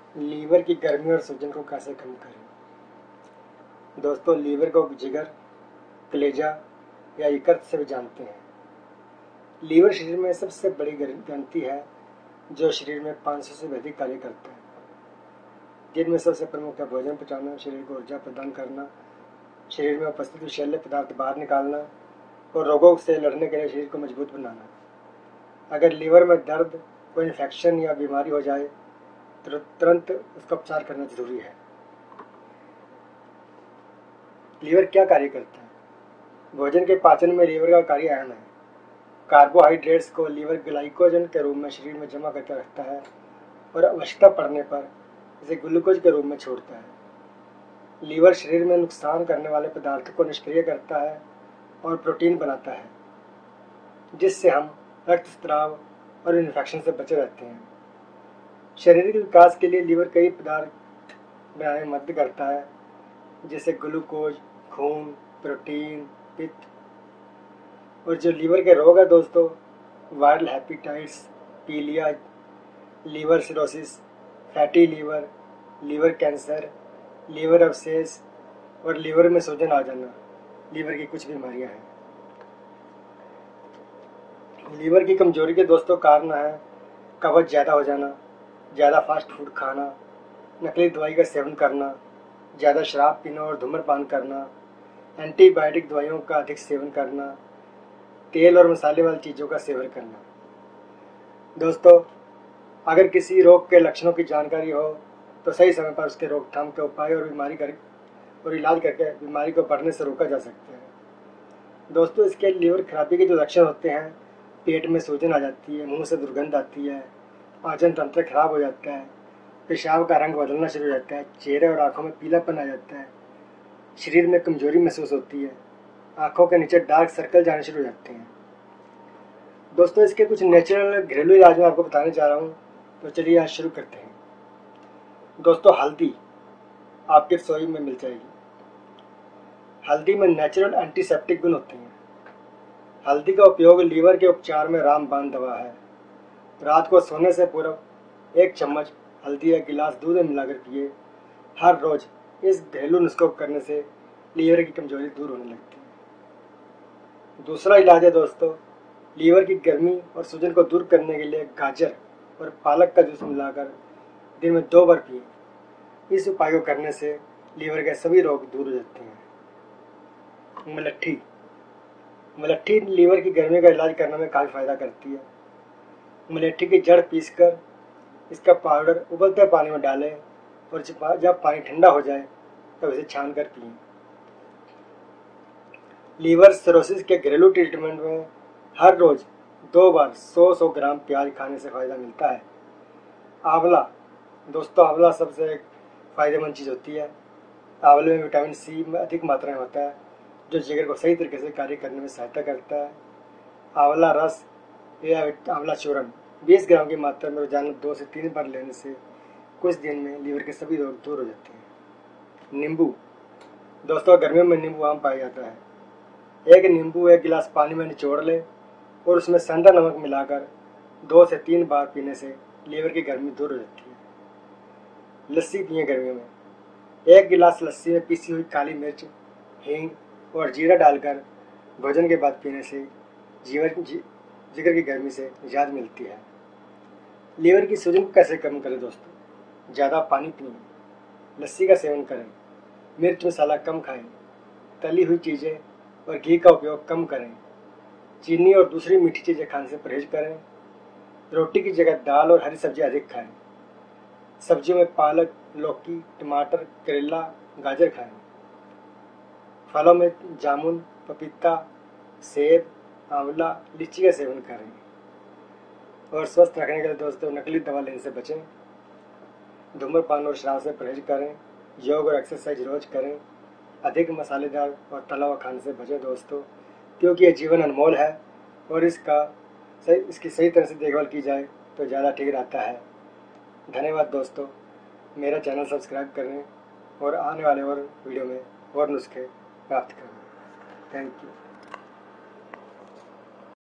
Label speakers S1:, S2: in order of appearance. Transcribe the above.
S1: Liver की गर्मी और सूजन को कैसे कम करें। दोस्तों, लीवर को जिगर, कलेजा या यकृत से भी जानते हैं। लीवर शरीर में सबसे बड़ी ग्रंथि है जो शरीर में 500 से भी अधिक कार्य करता है, जिनमें सबसे प्रमुख है भोजन पचाना, शरीर को ऊर्जा प्रदान करना, शरीर में उपस्थित विषैले पदार्थ बाहर निकालना और रोगों से लड़ने के लिए शरीर को मजबूत बनाना। अगर लीवर में दर्द, कोई इन्फेक्शन या बीमारी हो जाए तो तुरंत उसका उपचार करना जरूरी है। लीवर क्या कार्य करता है? भोजन के पाचन में लीवर का कार्य अहम है। कार्बोहाइड्रेट्स को लीवर ग्लाइकोजन के रूप में शरीर में जमा करके रखता है और आवश्यकता पड़ने पर इसे ग्लूकोज के रूप में छोड़ता है। लीवर शरीर में नुकसान करने वाले पदार्थों को निष्क्रिय करता है और प्रोटीन बनाता है, जिससे हम रक्तस्राव और इन्फेक्शन से बचे रहते हैं। शारीरिक विकास के लिए लीवर कई पदार्थ बनाने में मदद करता है, जैसे ग्लूकोज, खून, प्रोटीन, पित्त। और जो लीवर के रोग है दोस्तों, वायरल हेपेटाइटिस, पीलिया, liver cirrhosis, fatty liver, liver cancer, liver abscess और लीवर में सूजन आ जाना लीवर की कुछ बीमारियां हैं। लीवर की कमजोरी के दोस्तों कारण है कब्ज ज़्यादा हो जाना, ज़्यादा फास्ट फूड खाना, नकली दवाई का सेवन करना, ज़्यादा शराब पीना और धूम्रपान करना, एंटीबायोटिक दवाइयों का अधिक सेवन करना, तेल और मसाले वाली चीज़ों का सेवन करना। दोस्तों, अगर किसी रोग के लक्षणों की जानकारी हो तो सही समय पर उसके रोकथाम के उपाय और इलाज करके बीमारी को बढ़ने से रोका जा सकता है। दोस्तों, इसके लीवर खराबी के जो लक्षण होते हैं, पेट में सूजन आ जाती है, मुंह से दुर्गंध आती है, पाचन तंत्र खराब हो जाता है, पेशाब का रंग बदलना शुरू हो जाता है, चेहरे और आंखों में पीलापन आ जाता है, शरीर में कमजोरी महसूस होती है, आंखों के नीचे डार्क सर्कल जाने शुरू हो जाते हैं। दोस्तों, इसके कुछ नेचुरल घरेलू इलाज मैं आपको बताने जा रहा हूँ, तो चलिए आज शुरू करते हैं। दोस्तों, हल्दी आपके रसोई में मिल जाएगी। हल्दी में नेचुरल एंटीसेप्टिक गुण होते हैं। हल्दी का उपयोग लीवर के उपचार में रामबाण दवा है। रात को सोने से पूर्व 1 चम्मच हल्दी एक गिलास दूध में मिलाकर पिए। हर रोज इस घरेलू नुस्खे को करने से लीवर की कमजोरी दूर होने लगती है। दूसरा इलाज है दोस्तों, लीवर की गर्मी और सूजन को दूर करने के लिए गाजर और पालक का जूस मिलाकर दिन में 2 बार पिए। इस उपाय को करने से लीवर के सभी रोग दूर हो जाते हैं। मलट्ठी लीवर की गर्मी का इलाज करने में काफ़ी फायदा करती है। मलट्ठी की जड़ पीसकर इसका पाउडर उबलते पानी में डालें और जब पानी ठंडा हो जाए तब इसे छान कर पिएं। लीवर सिरोसिस के घरेलू ट्रीटमेंट में हर रोज 2 बार 100 ग्राम प्याज खाने से फायदा मिलता है। आंवला, दोस्तों आंवला सबसे एक फायदेमंद चीज़ होती है। आंवले में विटामिन सी में अधिक मात्रा में होता है, जो जिगर को सही तरीके से कार्य करने में सहायता करता है। आंवला रस या आंवला चूर्ण 20 ग्राम की मात्रा में रोजाना 2 से 3 बार लेने से कुछ दिन में लीवर के सभी रोग दूर हो जाते हैं। नींबू, दोस्तों गर्मियों में नींबू आम पाया जाता है। एक नींबू 1 गिलास पानी में निचोड़ लें और उसमें सेंधा नमक मिलाकर 2 से 3 बार पीने से लीवर की गर्मी दूर हो जाती है। लस्सी पिएं गर्मियों में। 1 गिलास लस्सी में पीसी हुई काली मिर्च, हींग और जीरा डालकर भोजन के बाद पीने से जिगर की गर्मी से निजात मिलती है। लीवर की सूजन को कैसे कम करें दोस्तों? ज़्यादा पानी पिएं, लस्सी का सेवन करें, मिर्च मसाला कम खाएं, तली हुई चीज़ें और घी का उपयोग कम करें, चीनी और दूसरी मीठी चीज़ें खाने से परहेज करें, रोटी की जगह दाल और हरी सब्जी अधिक खाएं, सब्जियों में पालक, लौकी, टमाटर, करेला, गाजर खाएं, फलों में जामुन, पपीता, सेब, आंवला, लीची का सेवन करें। और स्वस्थ रखने के लिए दोस्तों नकली दवा लेने से बचें, धूम्रपान और शराब से परहेज करें, योग और एक्सरसाइज रोज करें, अधिक मसालेदार और तला हुआ खाने से बचें दोस्तों, क्योंकि ये जीवन अनमोल है और इसकी सही तरह से देखभाल की जाए तो ज़्यादा ठीक रहता है। धन्यवाद दोस्तों, मेरा चैनल सब्सक्राइब करें और आने वाले और वीडियो में और नुस्खे प्राप्त करें। Thank you.